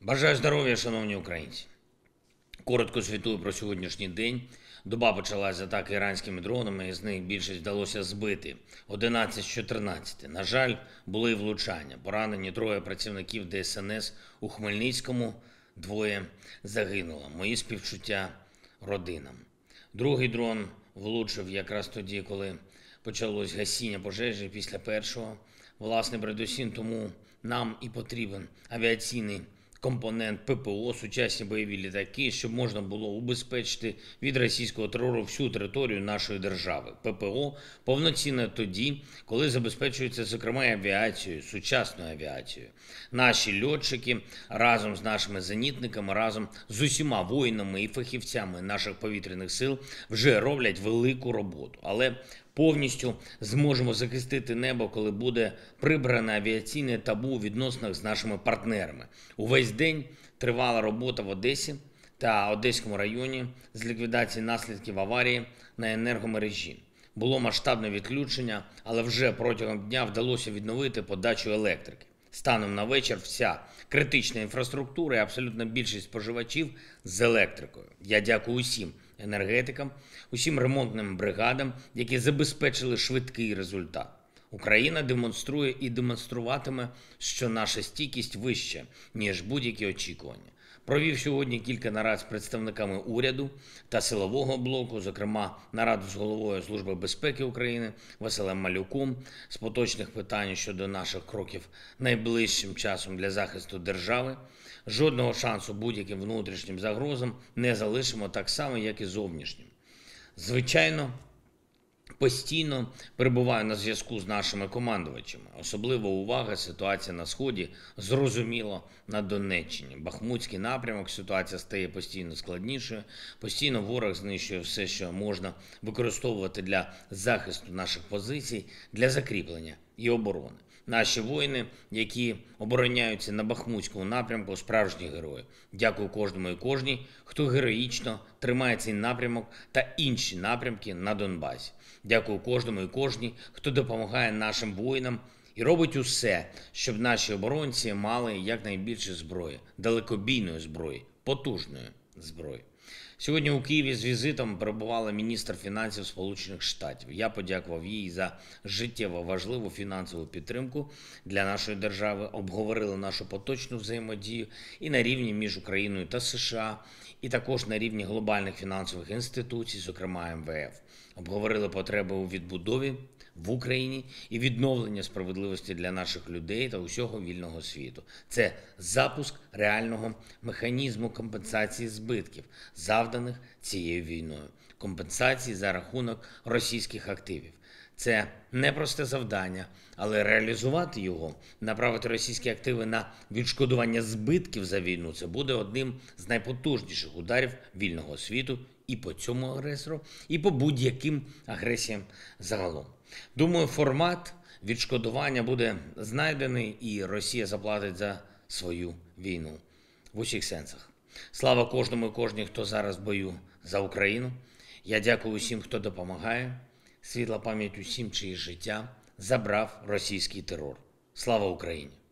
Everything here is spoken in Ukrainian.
Бажаю здоров'я, шановні українці. Коротко звітую про сьогоднішній день. Доба почалась з атаки іранськими дронами, з них більшість вдалося збити. 11 з 14. На жаль, були і влучання. Поранені троє працівників ДСНС у Хмельницькому, двоє загинуло. Мої співчуття родинам. Другий дрон влучив якраз тоді, коли почалось гасіння пожежі після першого. Власне, передусім тому нам і потрібен авіаційний компонент ППО, сучасні бойові літаки, щоб можна було убезпечити від російського терору всю територію нашої держави. ППО повноцінне тоді, коли забезпечується, зокрема, авіацією, сучасною авіацією. Наші льотчики разом з нашими зенітниками, разом з усіма воїнами і фахівцями наших повітряних сил вже роблять велику роботу. Але повністю зможемо захистити небо, коли буде прибране авіаційне табу у відносинах з нашими партнерами. Увесь день тривала робота в Одесі та Одеському районі з ліквідації наслідків аварії на енергомережі. Було масштабне відключення, але вже протягом дня вдалося відновити подачу електрики. Станом на вечір вся критична інфраструктура і абсолютна більшість споживачів з електрикою. Я дякую усім енергетикам, усім ремонтним бригадам, які забезпечили швидкий результат. Україна демонструє і демонструватиме, що наша стійкість вища, ніж будь-які очікування. Провів сьогодні кілька нарад з представниками уряду та силового блоку, зокрема нараду з головою Служби безпеки України Василем Малюком з поточних питань щодо наших кроків найближчим часом для захисту держави. Жодного шансу будь-яким внутрішнім загрозам не залишимо, так само, як і зовнішнім. Звичайно, постійно перебуваю на зв'язку з нашими командувачами. Особлива увага – ситуація на Сході, зрозуміло, на Донеччині. Бахмутський напрямок, ситуація стає постійно складнішою. Постійно ворог знищує все, що можна використовувати для захисту наших позицій, для закріплення і оборони. Наші воїни, які обороняються на Бахмутському напрямку, справжні герої. Дякую кожному і кожній, хто героїчно тримає цей напрямок та інші напрямки на Донбасі. Дякую кожному і кожній, хто допомагає нашим воїнам і робить усе, щоб наші оборонці мали якнайбільше зброї, далекобійної зброї, потужної зброї. Сьогодні у Києві з візитом перебувала міністр фінансів Сполучених Штатів. Я подякував їй за життєво важливу фінансову підтримку для нашої держави, обговорили нашу поточну взаємодію і на рівні між Україною та США, і також на рівні глобальних фінансових інституцій, зокрема МВФ. Обговорили потреби у відбудові в Україні і відновлення справедливості для наших людей та усього вільного світу. Це запуск реального механізму компенсації збитків, завданих цією війною. Компенсації за рахунок російських активів. Це непросте завдання, але реалізувати його, направити російські активи на відшкодування збитків за війну – це буде одним з найпотужніших ударів вільного світу і по цьому агресору, і по будь-яким агресіям загалом. Думаю, формат відшкодування буде знайдений і Росія заплатить за свою війну в усіх сенсах. Слава кожному і кожній, хто зараз в бою за Україну. Я дякую усім, хто допомагає. Світла пам'ять усім, чиї життя забрав російський терор. Слава Україні!